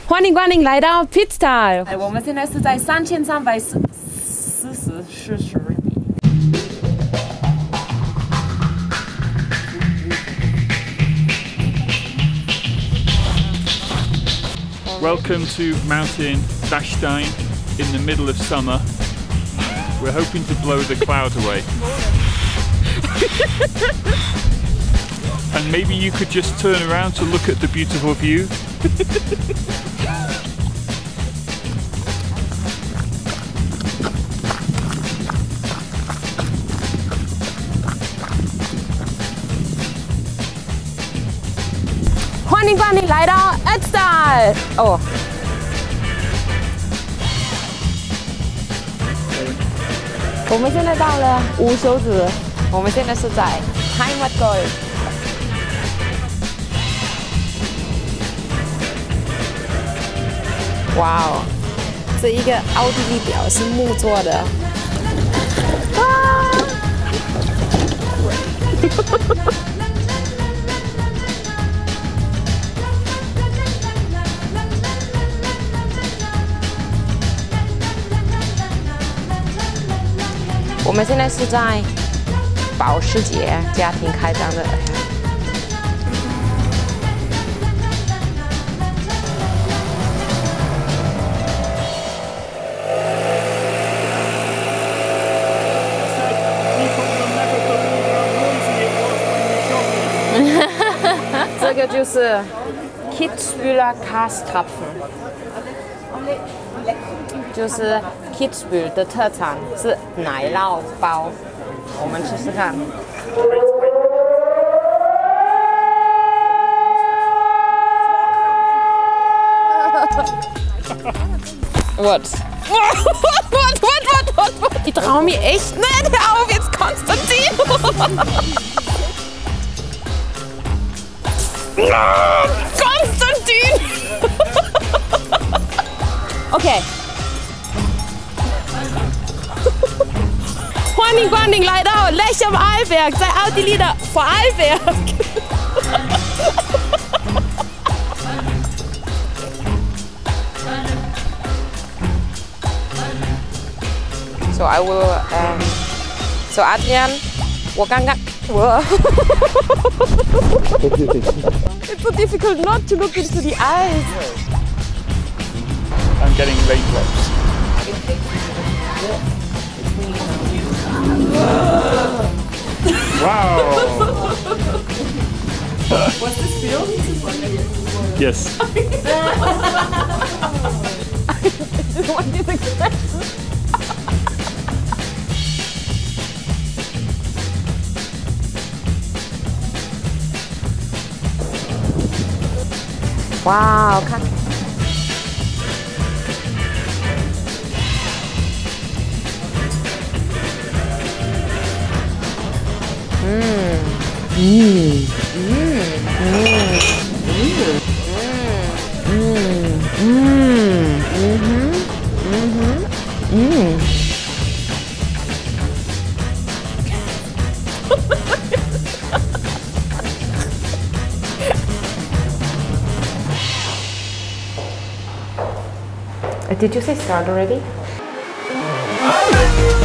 欢迎光临来到 Pitztal。 我们现在是在3340米。 Welcome to Mountain Dachstein in the middle of summer. We're hoping to blow the clouds away. And maybe you could just turn around to look at the beautiful view. 欢迎光临来到 Pitztal。哦。我们现在到了无休止，我们现在是在 Heimatgold。哇哦，这一个奥地利表是木做的。啊！我们现在是在保时捷家庭开张的。这个就是 Kitzbüheler Kastrapfen， 就是 Kitzbühel 的特产是奶酪包，我们试试看。What? What? Ich trau mir echt nicht. Hör auf jetzt, Konstantin! Konstantin! Okay. 欢迎光临来到 Lech am Arlberg， 在奥地利的Vorarlberg。So I will, so Adrian, 我刚刚It's so difficult not to look into the eyes. I'm getting raindrops. Wow! Was this feel? Yes. I didn't want this expression. Wow, 看。Did you say start already?